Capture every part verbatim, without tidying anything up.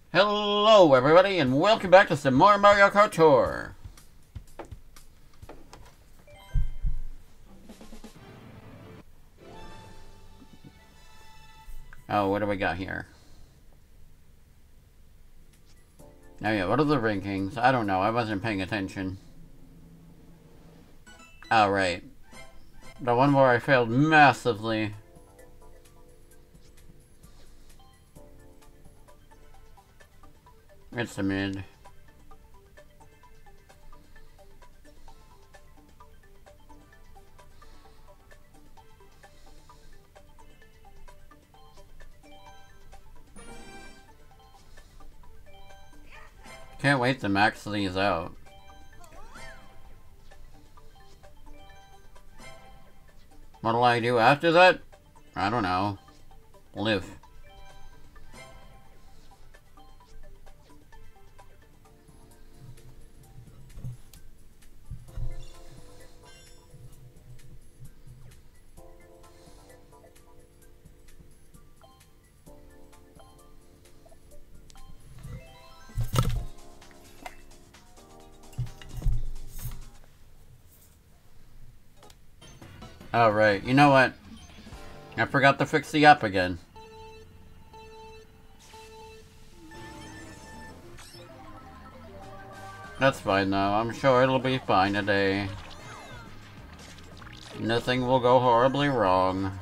Hello everybody and welcome back to some more Mario Kart Tour. Oh, what do we got here? Oh yeah, what are the rankings? I don't know, I wasn't paying attention. Oh right. The one where I failed massively. It's a mid. Can't wait to max these out. What'll I do after that? I don't know. Live. Oh, right. You know what? I forgot to fix the app again. That's fine, though. I'm sure it'll be fine today. Nothing will go horribly wrong.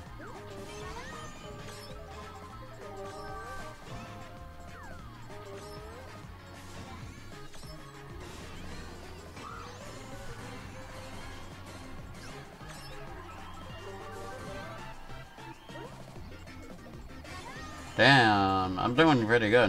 Damn, I'm doing pretty good.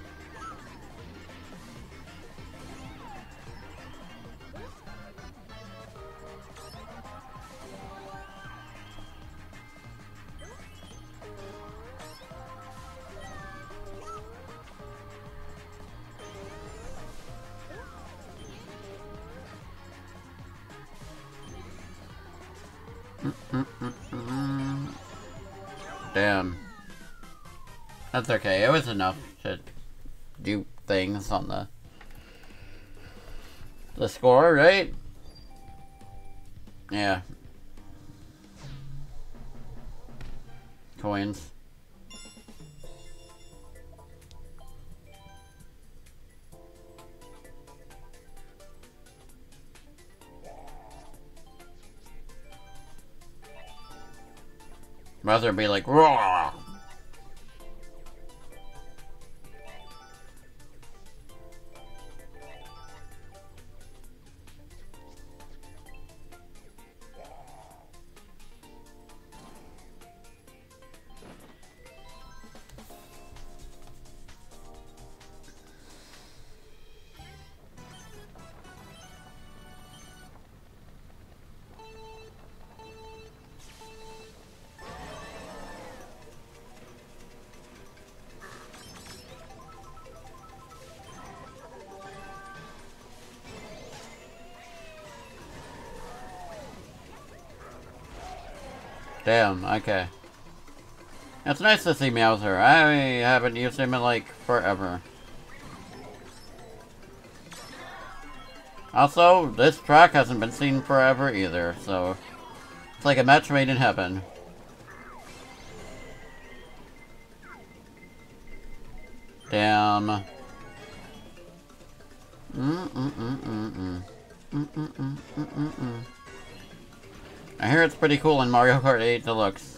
Mm-mm-mm-mm. Damn. That's okay, it was enough to do things on the the score, right? Yeah. Coins. Rather be like, raw. Damn, okay. It's nice to see Meowser. I haven't used him in like forever. Also, this track hasn't been seen forever either, so it's like a match made in heaven. Damn. Mm-mm-mm-mm-mm. Mm-mm-mm-mm-mm. I hear it's pretty cool in Mario Kart eight Deluxe.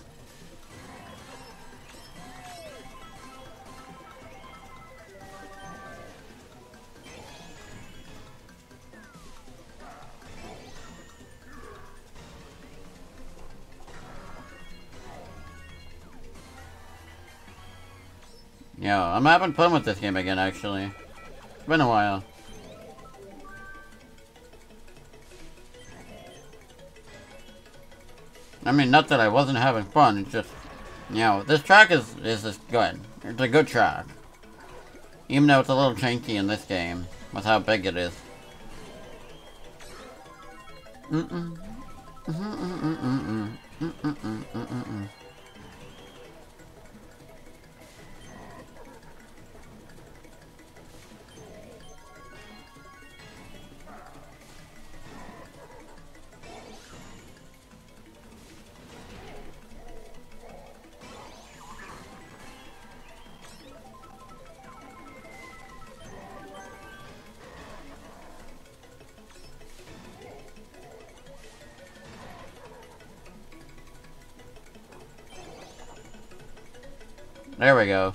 Yeah, I'm having fun with this game again, actually. It's been a while. I mean, not that I wasn't having fun, it's just, you know, this track is, is just good. It's a good track. Even though it's a little janky in this game, with how big it is. Mm-mm. Mm-mm-mm-mm-mm. Mm-mm-mm-mm-mm. There we go.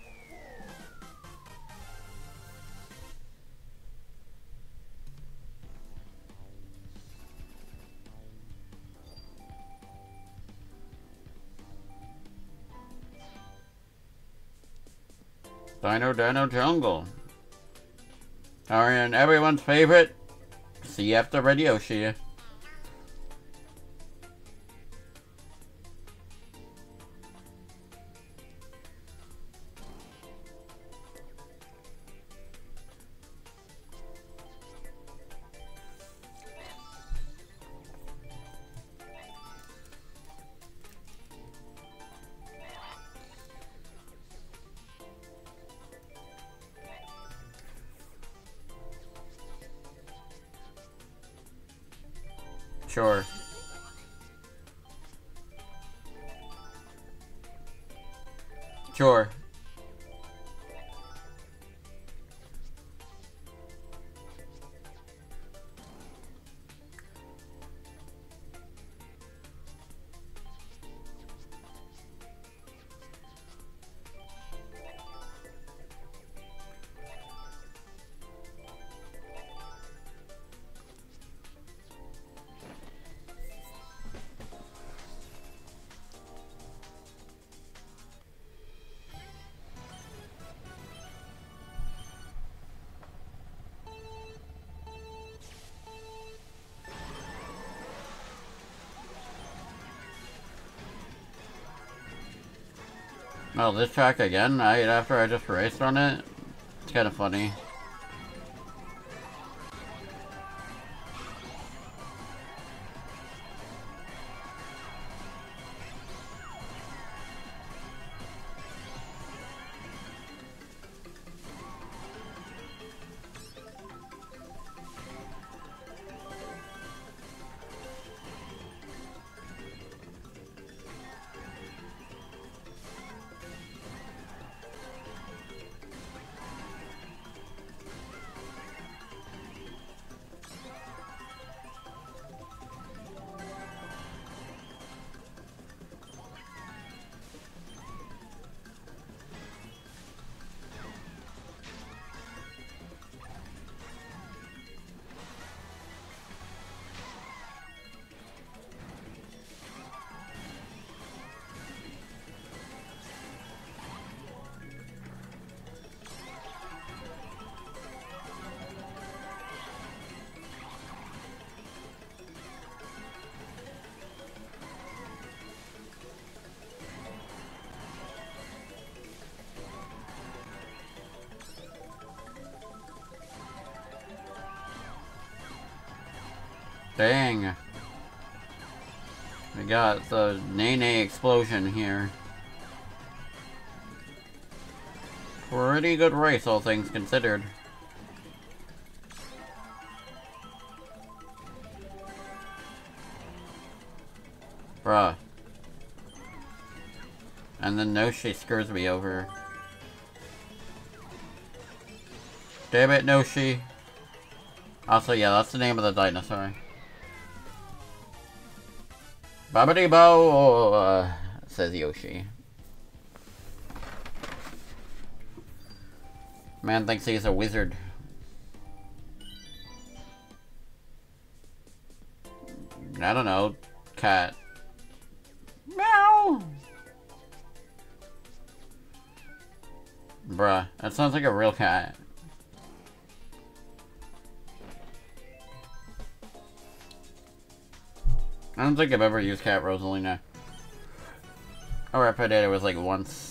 Dino Dino Jungle. And everyone's favorite C F the Red Yoshi. Sure. Sure. Oh, this track again, right after I just raced on it? It's kind of funny. Dang. We got the Nene explosion here. Pretty good race, all things considered. Bruh. And then Noshi screws me over. Damn it, Noshi. Also, yeah, that's the name of the dinosaur. Babidi-bo, uh, says Yoshi. Man thinks he's a wizard. I don't know. Cat. Meow! Bruh, that sounds like a real cat. I don't think I've ever used Cat Rosalina. Or if I did, it was like once.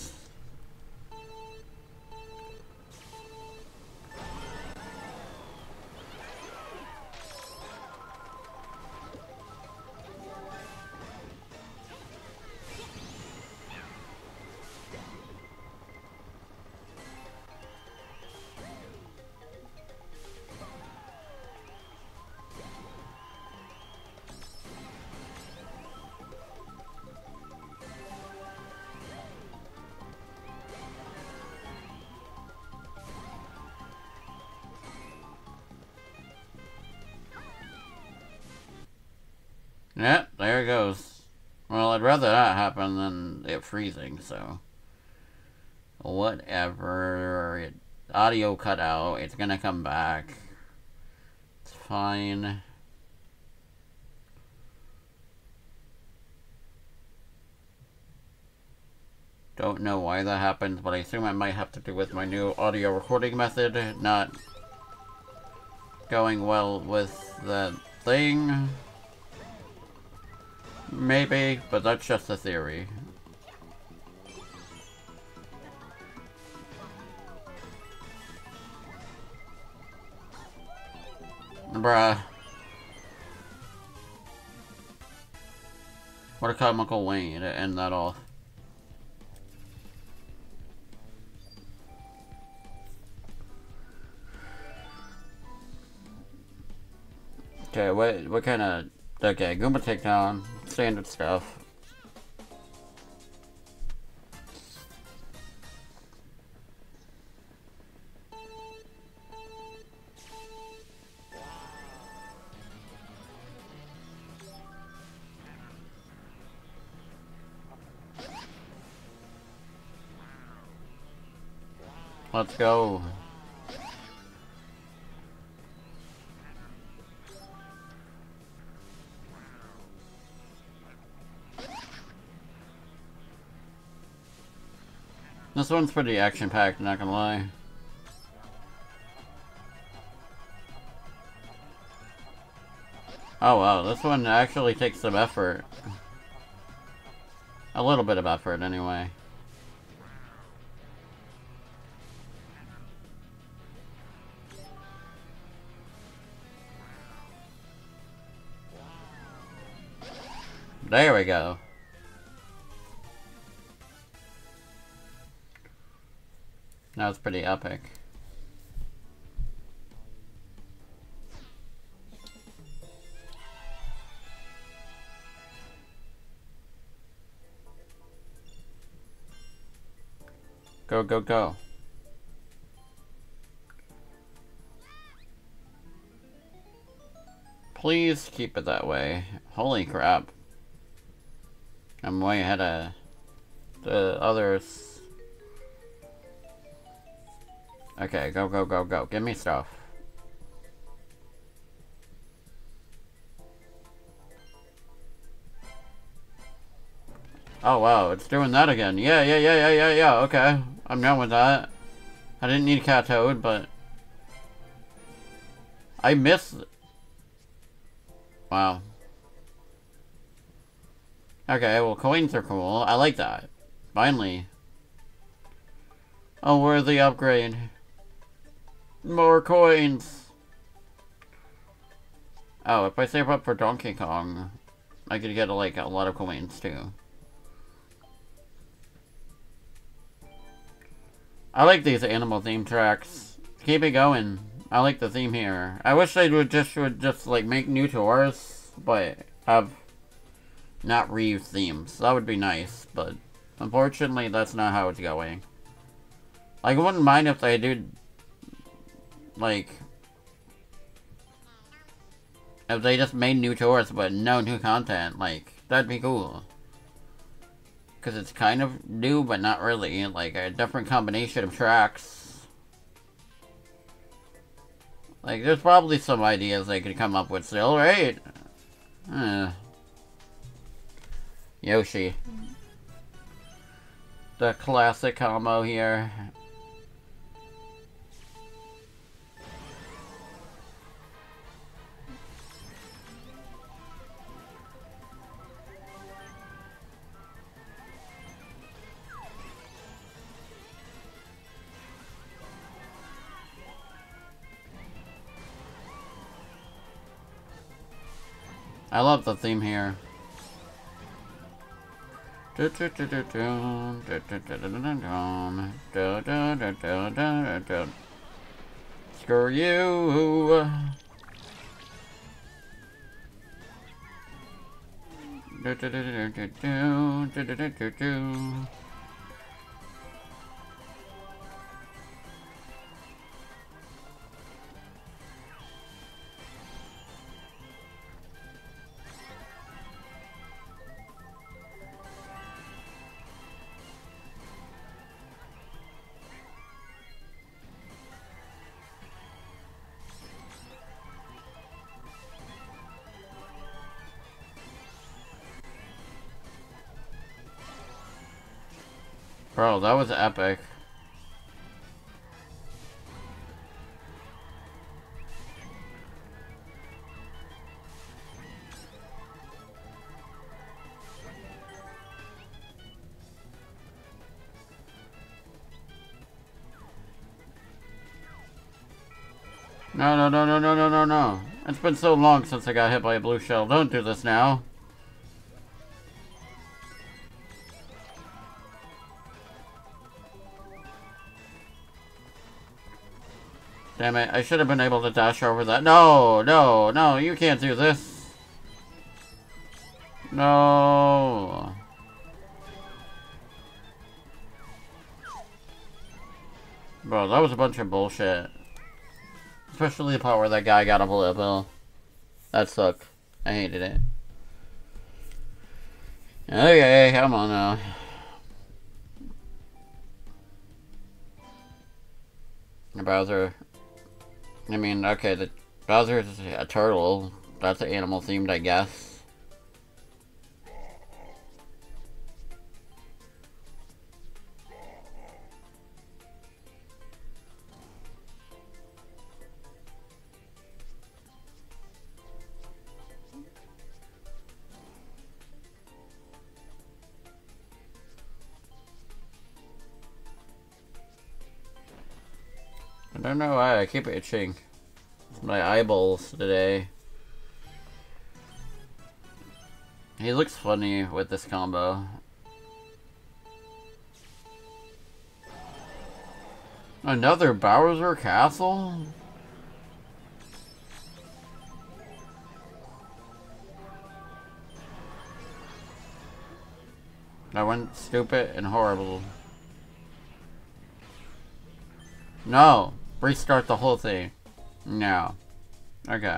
Yep, there it goes. Well, I'd rather that happen than it freezing, so. Whatever. It, audio cut out. It's gonna come back. It's fine. Don't know why that happens, but I assume it might have to do with my new audio recording method not going well with that thing. Maybe, but that's just a theory. Bruh. What a comical way to end that off. Okay, what what kind of... Okay, Goomba takedown. Standard stuff. Let's go. This one's pretty action-packed, not gonna lie. Oh wow, this one actually takes some effort. A little bit of effort, anyway. There we go. That was pretty epic. Go, go, go. Please keep it that way. Holy crap. I'm way ahead of the others. Okay, go, go, go, go. Give me stuff. Oh, wow. It's doing that again. Yeah, yeah, yeah, yeah, yeah, yeah. Okay. I'm done with that. I didn't need Cat Toad, but... I missed... Wow. Okay, well, coins are cool. I like that. Finally. A worthy upgrade. More coins! Oh, if I save up for Donkey Kong, I could get, like, a lot of coins, too. I like these animal theme tracks. Keep it going. I like the theme here. I wish they would just, would just, like, make new tours, but have not reused themes. That would be nice, but unfortunately, that's not how it's going. Like, I wouldn't mind if they did, like, if they just made new tours but no new content, like, that'd be cool. Because it's kind of new, but not really. Like, a different combination of tracks. Like, there's probably some ideas they could come up with still, right? Uh. Yoshi. The classic combo here. I love the theme here. Screw you. Bro, that was epic. No, no, no, no, no, no, no, no. It's been so long since I got hit by a blue shell. Don't do this now. Damn it, I should have been able to dash over that. No, no, no, you can't do this. No. Bro, that was a bunch of bullshit. Especially the part where that guy got a bullet bill. That sucked. I hated it. Okay, come on now. Bowser. I mean, okay, the Bowser is a turtle. That's animal themed, I guess. I don't know why I keep itching. It's my eyeballs today. He looks funny with this combo. Another Bowser Castle? That went stupid and horrible. No! Restart the whole thing. No. Okay.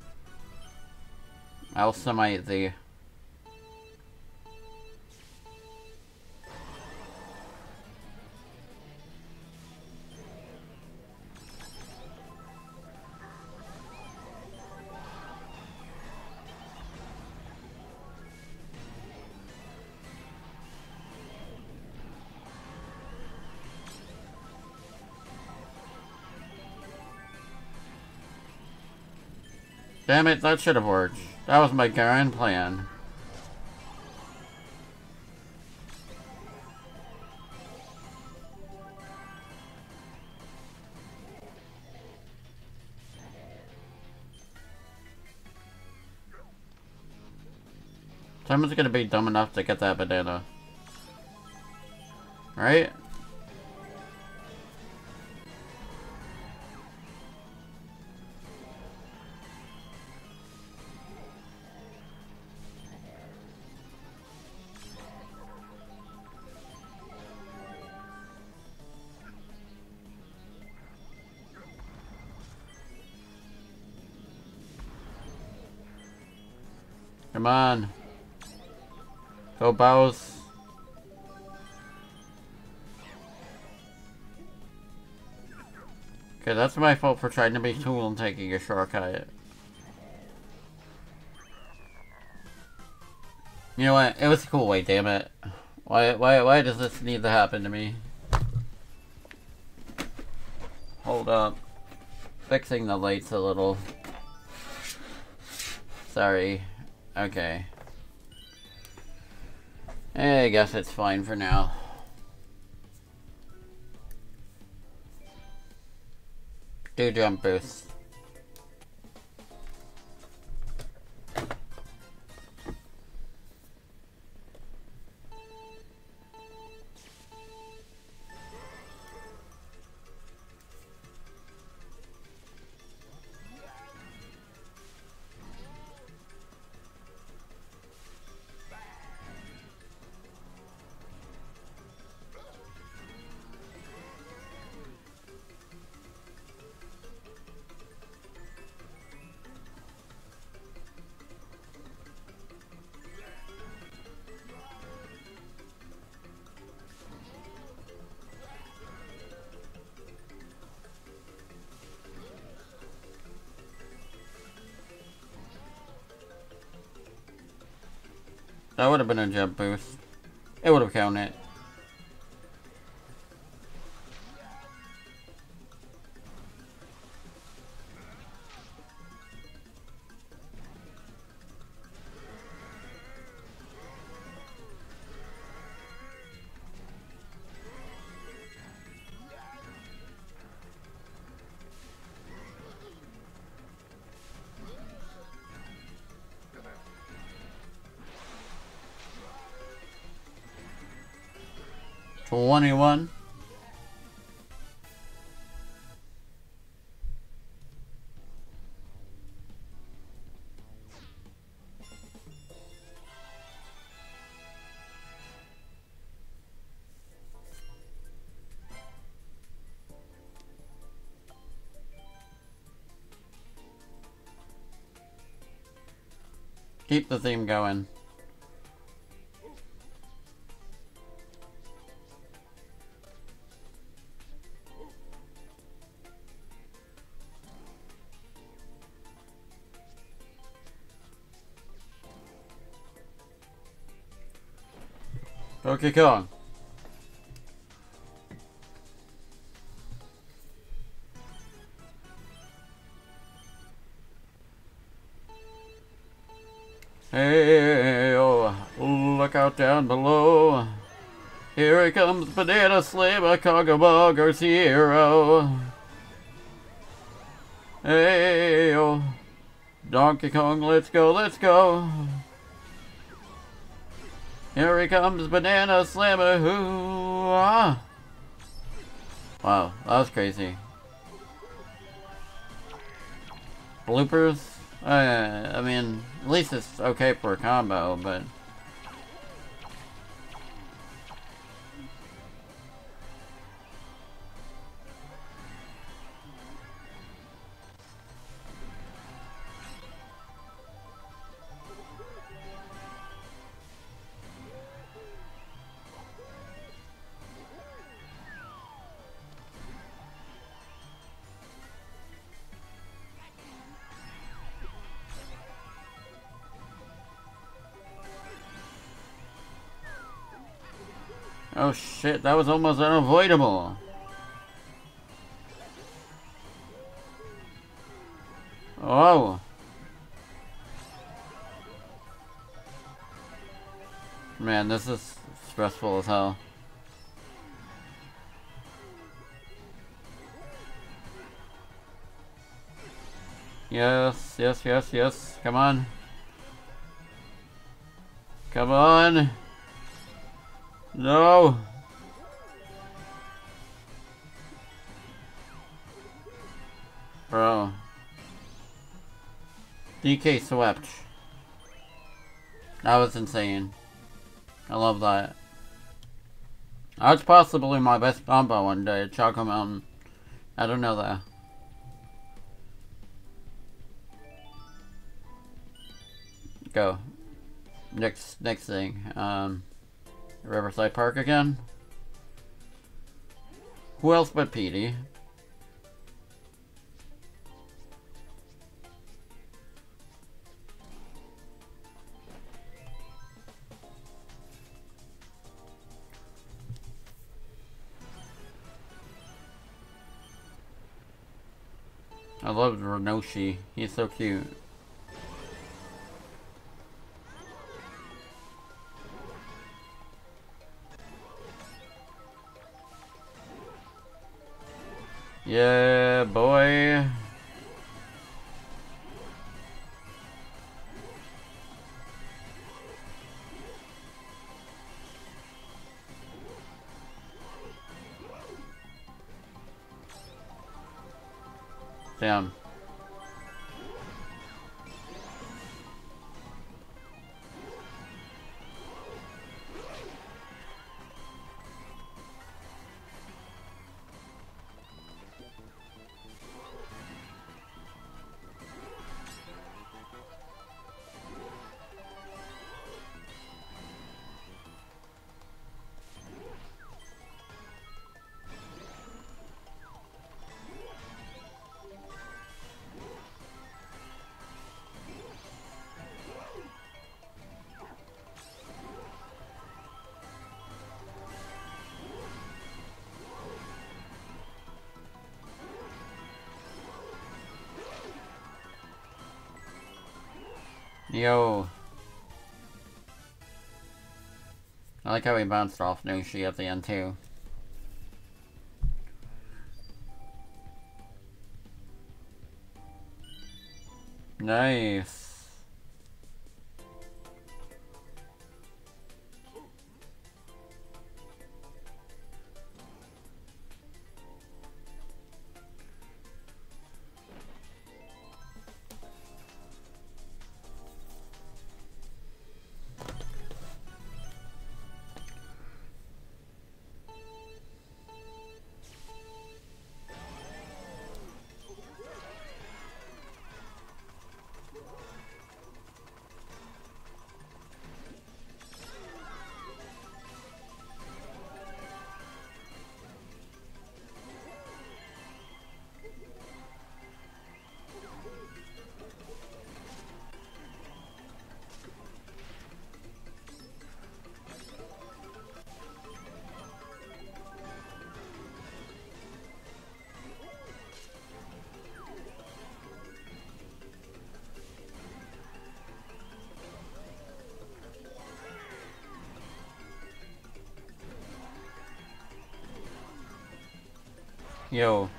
I'll summate the... Damn it, that should have worked. That was my grand plan. Someone's gonna be dumb enough to get that banana. Right? Come on. Go Bows. Okay, that's my fault for trying to be cool and taking a shortcut. You know what? It was a cool way, damn it. Why why why does this need to happen to me? Hold up. Fixing the lights a little. Sorry. Okay. I guess it's fine for now. Do jump boost. That would have been a jump boost. It would have counted. twenty-one. Keep the theme going. Donkey Kong. Hey, oh, look out down below. Here he comes, Banana Slammer, Conga Bogger's hero. Hey, oh, Donkey Kong, let's go, let's go. Here he comes, Banana Slammer, who ah. Wow, that was crazy. Bloopers? Uh, I mean, at least it's okay for a combo, but... Oh shit, that was almost unavoidable. Oh. Man, this is stressful as hell. Yes, yes, yes, yes. Come on. Come on. No. Bro. D K swept. That was insane. I love that. That's possibly my best combo one day, Choco Mountain. I don't know that. Go. Next next thing. Um Riverside Park again. Who else but Petey? I love Renoshi. He's so cute. Yeah, boy. Damn. Yo. I like how he bounced off Noshi at the end too. Nice. Yo.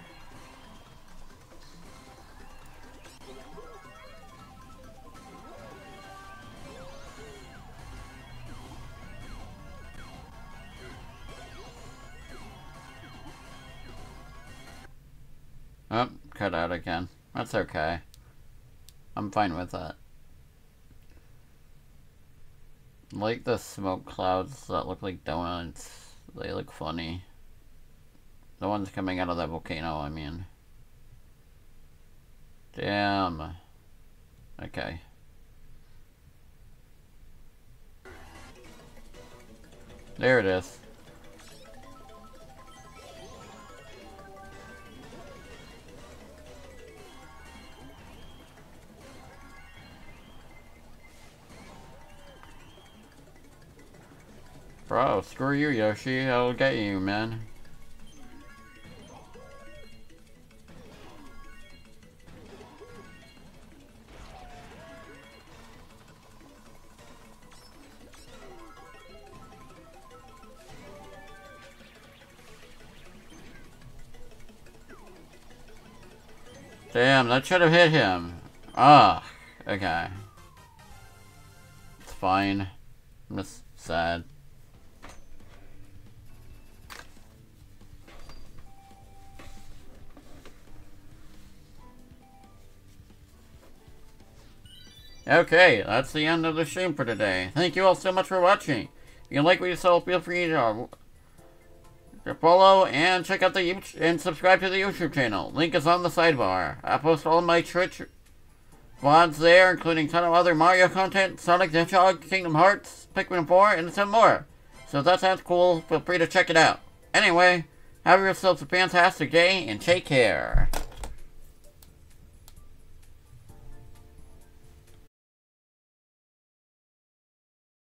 Oh, cut out again. That's okay. I'm fine with that. Like the smoke clouds that look like donuts. They look funny. The ones coming out of that volcano, I mean. Damn. Okay. There it is. Bro, screw you, Yoshi. I'll get you, man. Damn, that should have hit him. Ah, okay. It's fine. I'm just sad. Okay, that's the end of the stream for today. Thank you all so much for watching. If you like what you saw, feel free to, to follow and check out the YouTube and subscribe to the YouTube channel. Link is on the sidebar. I post all my Twitch V O Ds there, including a ton of other Mario content, Sonic the Hedgehog, Kingdom Hearts, Pikmin four, and some more. So if that sounds cool, feel free to check it out. Anyway, have yourselves a fantastic day and take care.